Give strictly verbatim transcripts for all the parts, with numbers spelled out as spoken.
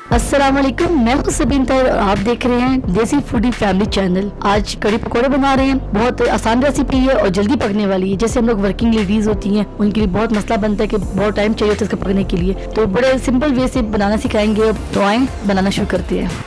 अस्सलाम वालेकुम, मैं हूं सबीन तैर और आप देख रहे हैं देसी फूडी फैमिली चैनल। आज कड़ी पकोड़े बना रहे हैं। बहुत आसान रेसिपी है और जल्दी पकने वाली है। जैसे हम लोग वर्किंग लेडीज होती हैं उनके लिए बहुत मसला बनता है कि बहुत टाइम चाहिए होता है इसको पकने के लिए, तो बड़े सिंपल वे से बनाना सिखाएंगे। तो आए बनाना शुरू करते हैं।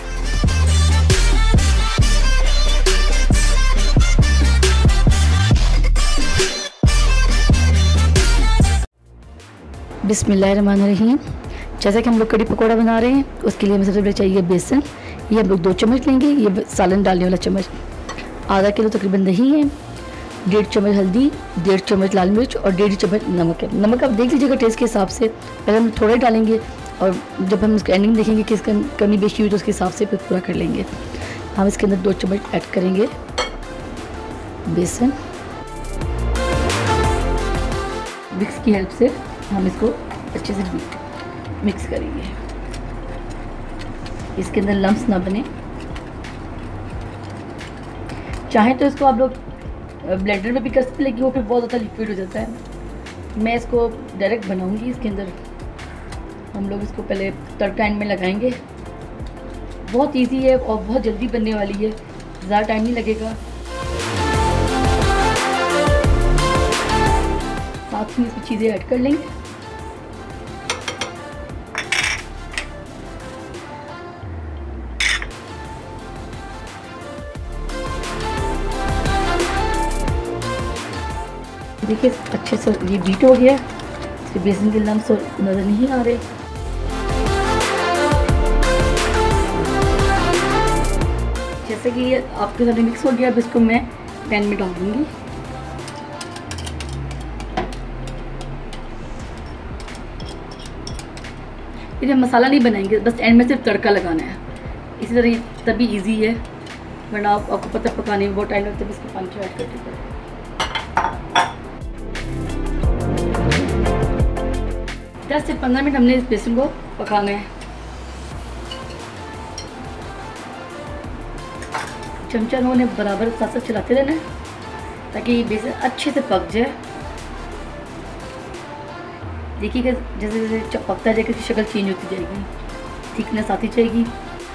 बिस्मिल्लाहिर्रहमानिर्रहीम। जैसा कि हम लोग कड़ी पकोड़ा बना रहे हैं, उसके लिए हमें सबसे पहले चाहिए बेसन। ये हम लोग दो चम्मच लेंगे। ये सालन डालने वाला चम्मच। आधा किलो तकरीबन दही है। डेढ़ चम्मच हल्दी, डेढ़ चम्मच लाल मिर्च और डेढ़ चम्मच नमक है। नमक आप देख लीजिएगा टेस्ट के हिसाब से, पहले हम थोड़ा ही डालेंगे और जब हम इसका एंडिंग देखेंगे कि इसका कमी बेशी हुई तो उसके हिसाब से फिर पूरा कर लेंगे। हम इसके अंदर दो चम्मच ऐड करेंगे बेसन। विक्स की हेल्प से हम इसको अच्छे से मिक्स करेंगे, इसके अंदर लम्स ना बने। चाहे तो इसको आप लोग ब्लेंडर में भी कर सकते हैं, लेकिन वो फिर बहुत ज़्यादा लिक्विड हो जाता है। मैं इसको डायरेक्ट बनाऊंगी। इसके अंदर हम लोग इसको पहले तड़का एंड में लगाएंगे। बहुत इजी है और बहुत जल्दी बनने वाली है, ज़्यादा टाइम नहीं लगेगा। साथ ही इसकी चीज़ें ऐड कर लेंगे। देखिए अच्छे से ये बीट हो गया, इसके बेसन के लम्स नज़र नहीं आ रहे। जैसे कि ये आपके साथ मिक्स हो गया, अब इसको मैं पैन में डाल दूँगी। इधर मसाला नहीं बनाएंगे, बस एंड में सिर्फ तड़का लगाना है। इसी तरह तभी इजी है, वरना आप, आपको पता पकाने में बहुत टाइम लगता है। इसको पानी ऐड करके दस से पंद्रह मिनट हमने इस बेसन को पकाना है। चमचा उन्होंने बराबर साथ साथ चलाते रहना है ताकि ये बेसन अच्छे से पक जाए। देखिएगा जैसे जैसे पकता जाएगा इसकी शक्ल चेंज होती जाएगी, थिकनेस आती जाएगी।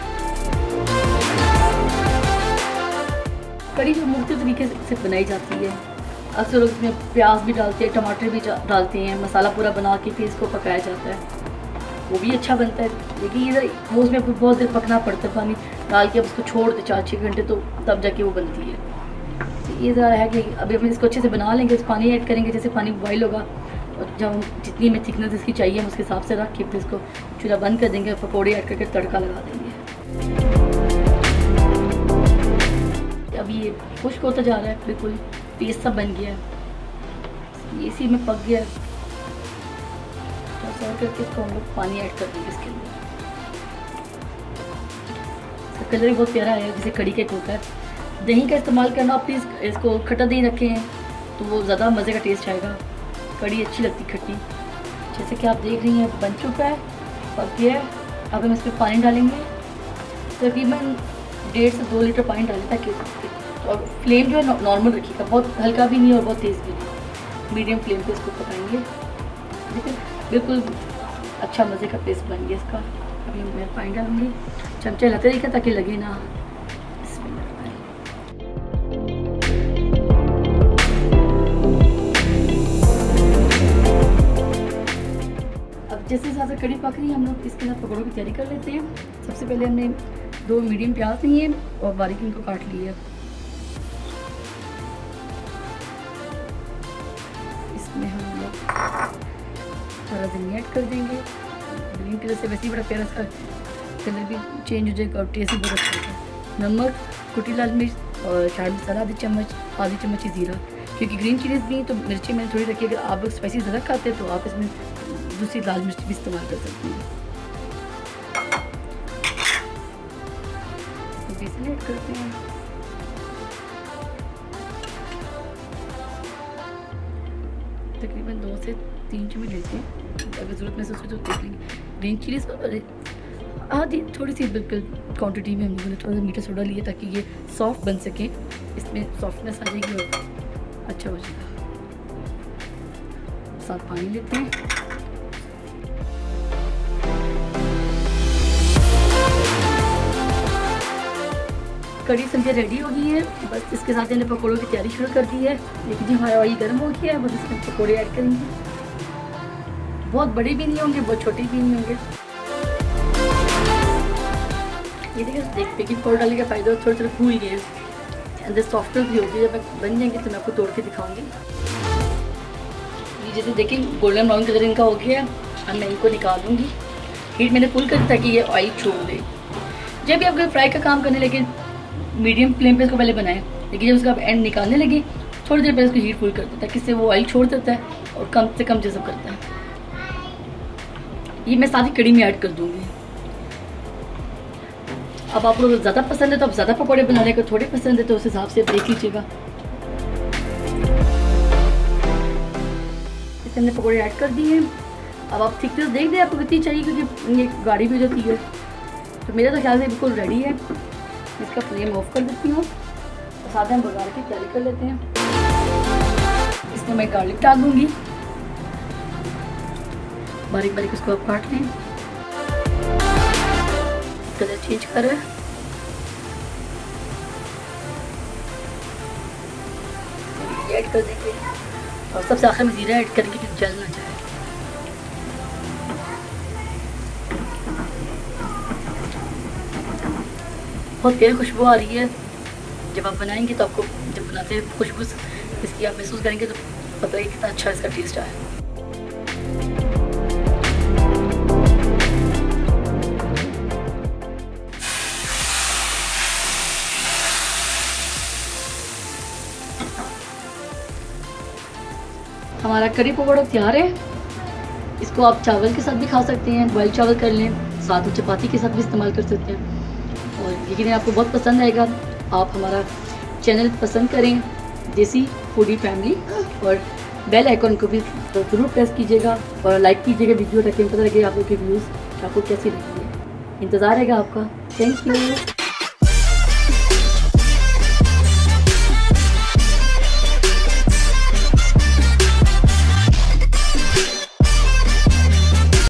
कड़ी जो मुख्तलिफ तरीके से बनाई जाती है। अक्सर लोग इसमें प्याज भी डालते हैं, टमाटर भी डालते हैं, मसाला पूरा बना के फिर इसको पकाया जाता है, वो भी अच्छा बनता है। लेकिन इधर वो उसमें बहुत देर पकना पड़ता है, पानी डाल के अब उसको छोड़ दे चार छः घंटे, तो तब जाके वो बनती है। तो ये ज़रा है कि अभी हम इसको अच्छे से बना लेंगे। इस पानी ऐड करेंगे, जैसे पानी बॉयल होगा और जब हम जितनी हमें थिकनेस इसकी चाहिए हम उसके हिसाब से रख के फिर इसको चूल्हा बंद कर देंगे। पकौड़े ऐड करके तड़का लगा देंगे। अब ये खुश्क होता जा रहा है, बिल्कुल पेस्ट सा बन गया है, ये इसी में पक गया है। तो सर्व करके इसको हम लोग पानी ऐड कर देंगे इसके अंदर। इसका कलर भी बहुत प्यारा है, जैसे कड़ी केक होता है। दही का इस्तेमाल करना, प्लीज़ इसको खट्टा दही रखें हैं तो वो ज़्यादा मज़े का टेस्ट आएगा। कड़ी अच्छी लगती खट्टी। जैसे कि आप देख रही हैं बन चुका है, पक गया है। अब हम इस पर पानी डालेंगे, तकरीबन डेढ़ से दो लीटर पानी डालें ताकि, और फ्लेम जो है नॉर्मल रखिएगा, बहुत हल्का भी नहीं और बहुत तेज़ भी नहीं, मीडियम फ्लेम पे इसको पकाएंगे। देखिए बिल्कुल अच्छा मज़े का पेस्ट बन गया इसका। अभी मैं पानी डालूँगी, चमचा हिलाते रहिएगा ताकि लगे ना। अब जैसे हिसाब से कड़ी पक रही है, हम लोग इसके साथ पकौड़ों की तैयारी कर लेते हैं। सबसे पहले हमने दो मीडियम प्याज लिए और बारीक इनको काट लिया। इसमें हम लोग थोड़ा धनिया ऐड कर देंगे। ग्रीन कलर से वैसे ही बड़ा प्यारा इसका कलर भी चेंज हो जाएगा और टेस्ट भी बहुत अच्छा होगा। नमक, कुटी लाल मिर्च और चाट मसाला आधी चम्मच, आधी चम्मच ही ज़ीरा, क्योंकि ग्रीन चिलीज़ भी तो मिर्ची मैंने थोड़ी रखी है। अगर आप स्पाइसी ज़्यादा खाते हैं तो आप इसमें दूसरी लाल मिर्च भी इस्तेमाल कर सकते हैं। बेसन ऐड करते हैं। तकरीबन दो से तीन चम्मच लेते हैं, अगर ज़रूरत में से उसको तो देख लेंगे। ग्रीन चिलीज़ को आधी थोड़ी सी बिल्कुल क्वांटिटी में हम लोगों ने थोड़ा सा मीठा सोडा लिया ताकि ये सॉफ्ट बन सके, इसमें सॉफ्टनेस आ जाएगी और अच्छा हो जाएगा। साथ पानी लेते हैं। कड़ी समझे रेडी हो गई है। बस इसके साथ मैंने पकौड़ों की तैयारी शुरू कर दी है। लेकिन जी हमारा ऑयल गर्म हो गया है, बस इसमें पकौड़े ऐड करेंगे। बहुत बड़े भी नहीं होंगे, बहुत छोटे भी नहीं होंगे। ये देखिए देख बेकिंग पाउडर डालने का फ़ायदा थोड़े थोड़े फूल गए, अंदर सॉफ्टनेस भी होगी। जब बन जाएंगे तो मैं आपको तोड़ के दिखाऊंगी। ये जैसे देखिए गोल्डन ब्राउन कलर इनका हो गया। अब मैं इनको निकाल दूँगी। हीट मैंने फुल कर दी ताकि ये ऑयल छोड़ दे। जब भी आप कोई फ्राई का काम करने लगे मीडियम फ्लेम पे इसको पहले बनाएं, लेकिन जब उसका आप एंड निकालने लगे थोड़ी देर पहले इसको हीट फुल कर देता है, इससे वो ऑयल छोड़ देता है और कम से कम जज़ब करता है। ये मैं सारी कड़ी में ऐड कर दूँगी। अब आप लोग ज़्यादा पसंद है तो आप ज़्यादा पकौड़े बनाने को, थोड़े पसंद है तो उस हिसाब से देख लीजिएगा। इससे हमने पकौड़े ऐड कर दिए। अब आप थिकनेस देख दें आपको कितनी चाहिए, क्योंकि ये गाढ़ी भी जाती है। तो मेरा तो ख्याल से बिल्कुल रेडी है। इसका फ्लेम ऑफ कर देती हूँ और साथ हम बघार की तैयारी कर लेते हैं। इसमें मैं गार्लिक डाल दूँगी, बारीक बारीक इसको आप काट लें। कलर चेंज कर रहा है। ऐड कर देंगे और सबसे आखिर में जीरा ऐड करेंगे कि जल ना जाए। बहुत प्यारी खुशबू आ रही है। जब आप बनाएंगे तो आपको जब बनाते हैं खुशबू इसकी आप महसूस करेंगे तो पता है कितना अच्छा इसका टेस्ट आया। हमारा करी पकौड़ा तैयार है। इसको आप चावल के साथ भी खा सकते हैं, बॉयल चावल कर लें, साथ में चपाती के साथ भी इस्तेमाल कर सकते हैं। और यकीन आपको बहुत पसंद आएगा। आप हमारा चैनल पसंद करें देसी फूडी फैमिली, और बेल आइकन को भी ज़रूर प्रेस कीजिएगा और लाइक कीजिएगा वीडियो, ताकि पता लगे आप लोग के व्यूज़ आपको कैसी लगी है। इंतज़ार रहेगा आपका। Thank you.